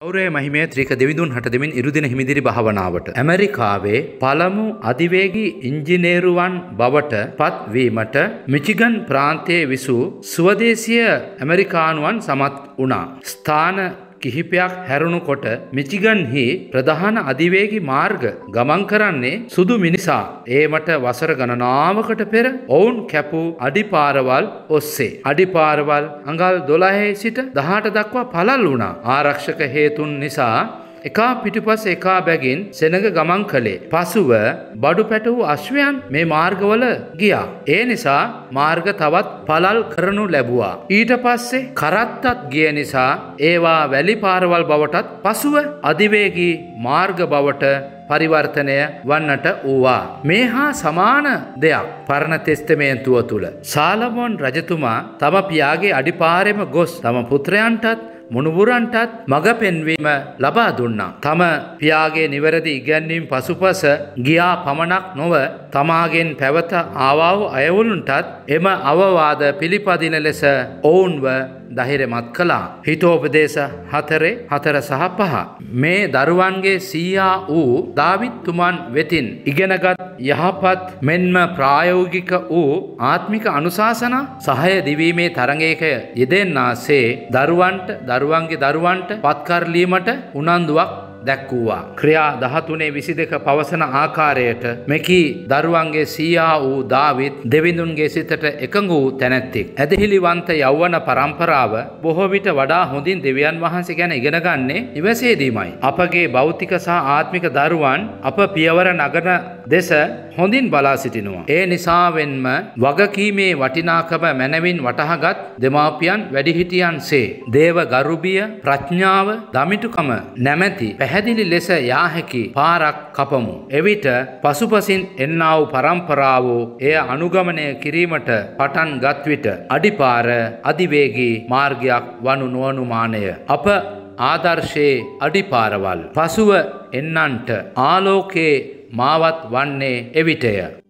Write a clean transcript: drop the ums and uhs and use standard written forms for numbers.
ගෞරවයේ මහිමේ ත්‍රික දෙවිඳුන් හට දෙමින් ඉරුදින හිමිදිරි භාවනාවට ඇමරිකාවේ පළමු අධිවේගී ඉංජිනේරුවන් බවට පත්වීමට මිචිගන් ප්‍රාන්තයේ විසූ ස්වදේශීය ඇමරිකානුවන් සමත් වුණා. ස්ථාන කිහිපයක් හැරුණු කොට මිචිගන්හි ප්‍රධාන අධිවේගී මාර්ග ගමන් කරන්නේ සුදු මිනිසා ඒමට වසර ගණනාවකට පෙර ඔවුන් කැපූ අඩිපාරවල් ඔස්සේ. අඩිපාරවල් අඟල් 12 සිට 18 දක්වා පළල් වුණා. ආරක්ෂක හේතුන් නිසා එකා පිටිපස් එකා බැගින් සෙනග ගමන් කළේ. පසුව බඩු පැටවූ අශ්වයන් මේ මාර්ගවල ගියා. ඒ නිසා මාර්ග තවත් පළල් කරනු ලැබුවා. ඊට පස්සේ කරත්තත් ගිය නිසා ඒවා වැලි පාරවල් බවටත් පසුව අධිවේගී මාර්ග බවට පරිවර්තනය වන්නට වූවා. මේ හා සමාන දෙයක් පරණ තෙස්තමේන්තුව තුල සාලමෝන් රජතුමා තම පියාගේ අඩිපාරෙම ගොස් තම පුත්‍රයන්ටත් මුණුබුරන්ටත් මඟ පෙන්වීම ලබා දුන්නා. තම පියාගේ නිවැරදි ඉගැන්වීම් පසුපස ගියා පමණක් නොව තමාගෙන් පැවත ආවා වූ අයවලුන්ටත් එම අවවාද පිළිපදින ලෙස ඔවුන්ව ධෛර්යමත් කළා. හිතෝපදේශ 4 සහ 5 මේ දරුවන්ගේ සීයා වූ දාවිත්තුමන් වෙතින් ඉගෙනගත් යහපත් මෙන්ම ප්‍රායෝගික වූ ආත්මික අනුශාසනා සහය දිවීමේ තරඟයක යෙදෙන්නාසේ දරුවන්ගේ දරුවන්ට පත්කරලීමට උනන්දුවක් දැක්වුවා. ක්‍රියා 13:22 පවසන ආකාරයට මෙකී දරුවන්ගේ සීයා වූ දාවිත් දෙවිඳුන්ගේ සිතට එකඟ වූ තැනැත්තෙක්. ඇදහිලිවන්ත යෞවන පරම්පරාව බොහෝ විට වඩා හොඳින් දෙවියන් වහන්සේ ගැන ඉගෙන ගන්නේ නිවසේදීමයි. අපගේ භෞතික සහ ආත්මික දරුවන් අප පියවර නගන දෙස හොඳින් බලා සිටිනවා. ඒ නිසාවෙන්ම වගකීමේ වටිනාකම මැනවින් වටහාගත් දෙමාපියන් වැඩිහිටියන්සේ දේව ගරුබිය ප්‍රඥාව දමිටුකම නැමැති පැහැදිලි ලෙස යා හැකි පාරක් කපමු. එවිට පසුපසින් එන්නා වූ පරම්පරාව එය අනුගමනය කිරීමට පටන් ගත් විට අඩිපාර අධිවේගී මාර්ගයක් වනු නොඅනුමානය. අප ආදර්ශයේ අඩිපාරවල් පසුව එන්නන්ට ආලෝකයේ මාවත් වන්නේ එවිටය.